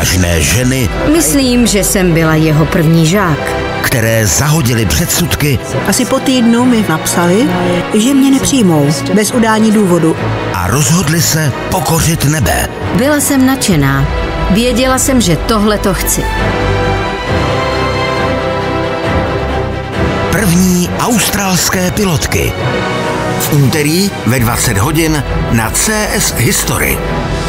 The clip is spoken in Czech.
odvážné ženy, Myslím, že jsem byla jeho první žák. které zahodily předsudky Asi po týdnu mi napsali, že mě nepřijmou, bez udání důvodu. a rozhodly se pokořit nebe. Byla jsem nadšená. Věděla jsem, že tohle to chci. První australské pilotky. V úterý ve 20 hodin na CS History.